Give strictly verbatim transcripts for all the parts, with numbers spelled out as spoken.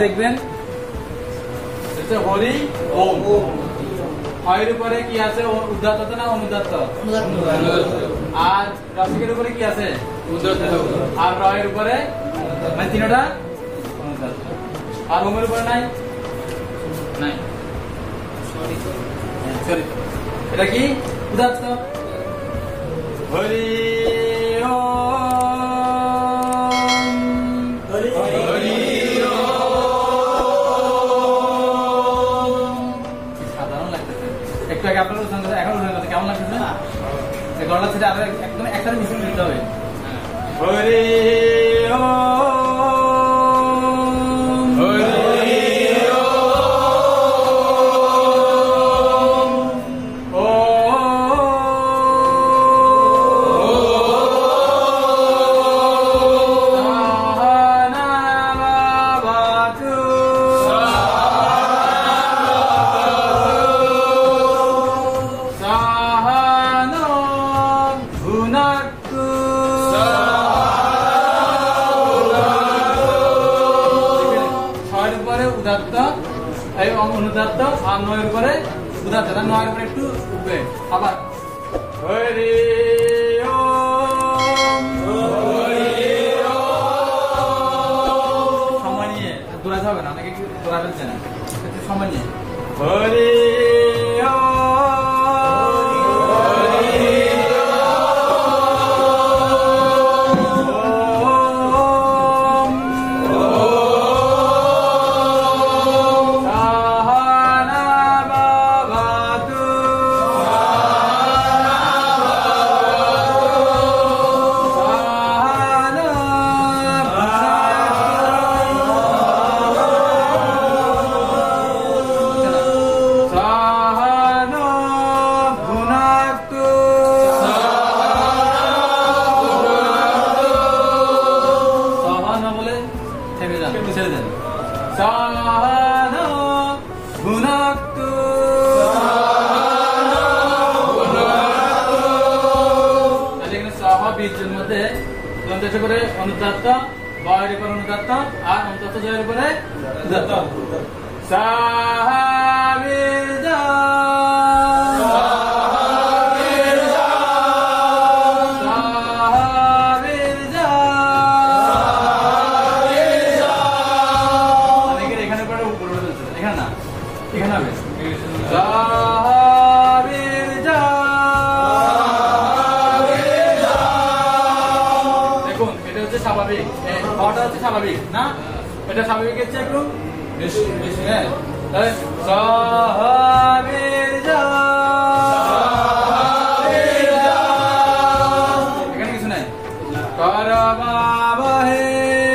দেখবেন হরি ওম। হয়ের উপরে কি আছে? উদাত্ত না অনুদাত্ত? আর রসিকের উপরে কি আছে? আর রয়ের উপরে মানে তিনটা অনুদাত্ত। আর ওমের উপরে নাই নাই সরি, এটা কি উদাত্ত। হরি ওম হরি হরি সাধারণ লাগতেছে একটু আগে আপনার এখন কেমন লাগতেছে না? গলা থেকে আরো একদম একসাথে মিশন দিতে হবে। হরি ওম হরি অনুদাত্ত আর নয়ের উপরে উদাত্ত, নয়ের উপরে একটু উঠবে। আবার হরি ওম হরি ওম সময় নিয়ে দৌড়াতে হবে না, অনেকে দৌড়া ফেলছে না, সময় নিয়ে হরি বীজের মধ্যে দন্তের উপরে অনুদাত্ত, বয়ের উপরে অনুদাত্ত আর অন্তত জয়ের উপরে উদাত্ত। সাহাবিজা সাহাবিজা অনেকের এখানে পরে উপরে উঠেছে, এখানে না, এখানে হবে সাহাবিজা। স্বাভাবিক হওয়াটা হচ্ছে স্বাভাবিক না, এটা স্বাভাবিক হচ্ছে একটু বেশি বেশি। হ্যাঁ এখানে কিছু নাই। করবাবহে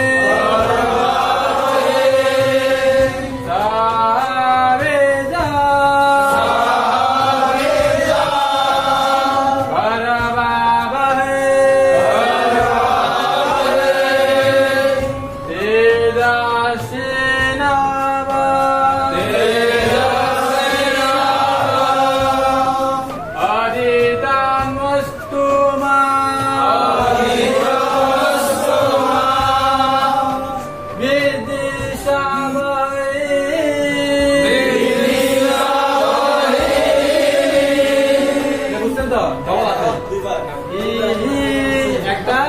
একটা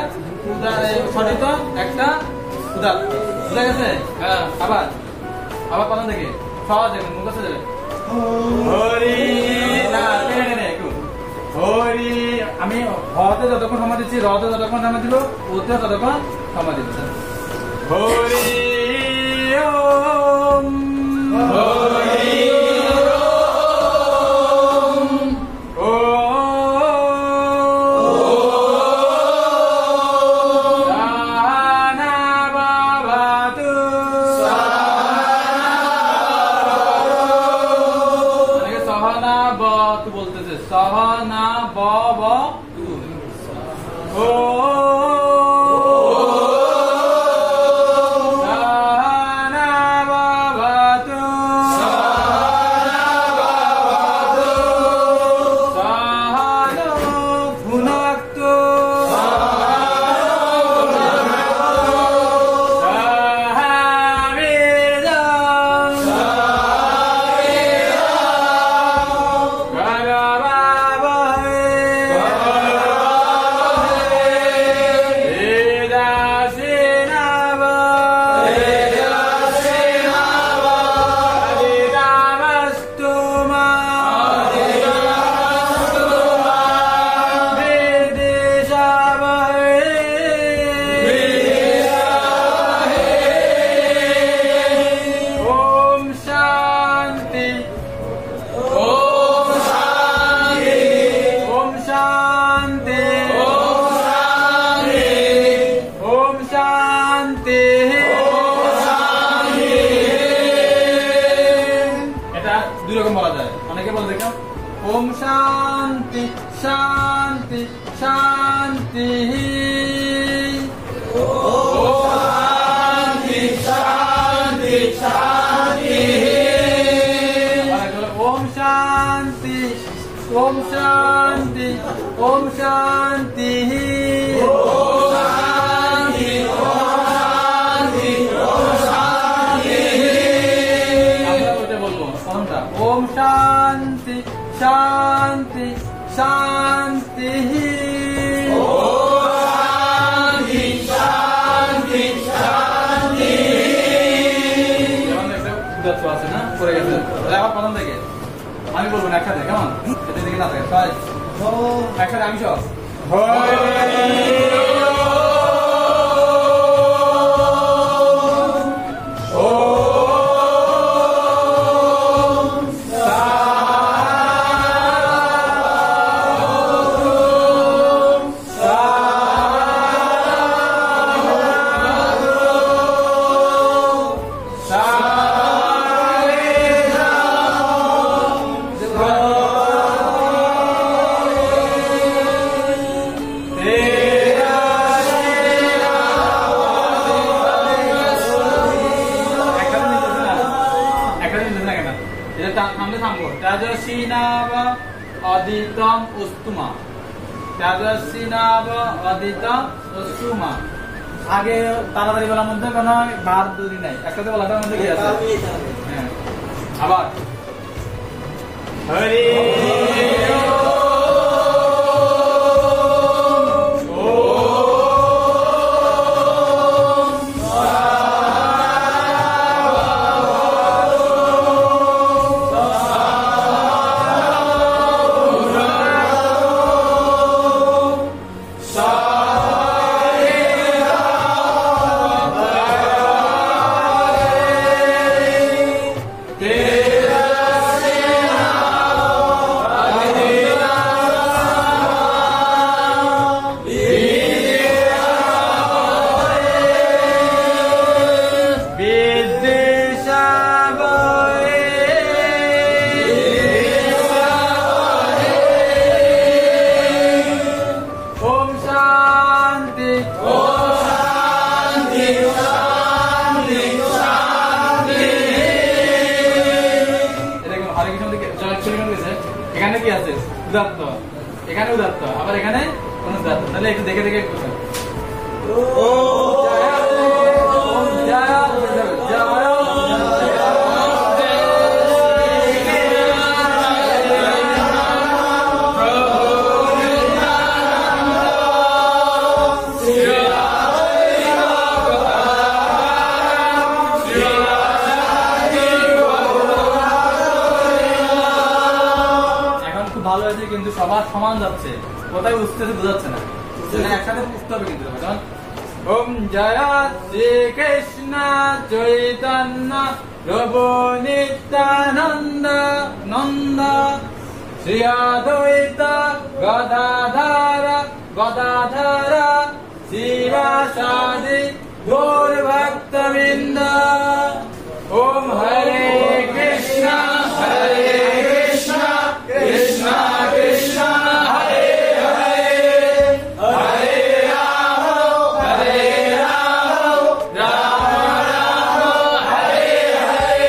একটা বুঝা গেছে। হ্যাঁ আবার আবার কথা থেকে সহজ দেখুন মুখ কাছে যাবে। হরি না একটু হরি, আমি হতে যতক্ষণ সময় দিচ্ছি, রতে যতক্ষণ সময় দিব, ওতে ততক্ষণ সময় দিচ্ছি। হরি ওম হরি বলতেছে সহনা ব ব ও সহনা বাবা তু শান্তি শান্তি শান্তি শান্তি শান্তি শান্তি ওম শান্তি ওম শান্তি ওম শান্তি ओम शांति शांति शांति শান্তি শান্তি শান্তি উদাত্ত আছে না পড়ে গেছে তাহলে আবার প্রথম থেকে আমি বলবো না একসাথে কেমন এটা দিকে না থাকে সবাই একসাথে আমি সব তেজস্বিনাব অদিতম উস্তুমা তেজস্বিনাব অদিতম উস্তুমা আগে তাড়াতাড়ি বলার মধ্যে কোনো ভার দুরি নাই একসাথে বলাটার মধ্যে কি আছে হ্যাঁ আবার হরি এখানে কি আছে উদাত্ত এখানে উদাত্ত আবার এখানে কোন উদাত্ত তাহলে একটু দেখে দেখে করবেন ও জয় জয় ভালো আছে কিন্তু সবার সমান যাচ্ছে কোথায় উঠতেছে বোঝাচ্ছে না একসাথে উঠতে হবে কিন্তু ওম জয় শ্রী কৃষ্ণ চৈতন্য প্রভু নিত্যানন্দ নন্দ শ্রী অদ্বৈত গদাধর গদাধর শিবাসাদি গৌর ভক্তবৃন্দ ওম হরে কৃষ্ণ হরে কৃষ্ণ কৃষ্ণ কৃষ্ণ হরে হরে হরে রাম হরে রাম রাম রাম হরে হরে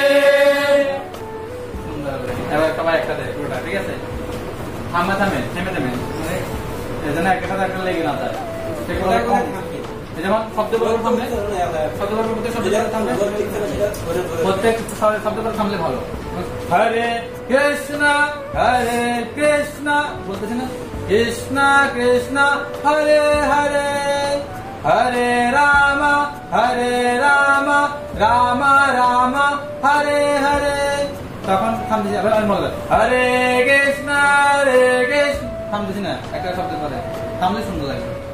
এবার সবাই একসাথে পুরোটা ঠিক আছে থামে থামে থেমে থেমে এজন্য একটা সাথে একটা লেগে না যায় যেমন শব্দ বলবো থামলে শব্দ বলবো প্রত্যেক শব্দ থামলে প্রত্যেক শব্দ বলবো থামলে ভালো হরে কৃষ্ণ হরে কৃষ্ণ বলতেছি না কৃষ্ণ কৃষ্ণ হরে হরে হরে রাম হরে রাম রাম রাম হরে হরে তখন থামতেছি আবার আমি বলবো হরে কৃষ্ণ হরে কৃষ্ণ থামতেছি না একটা শব্দ পরে থামলে সুন্দর লাগবে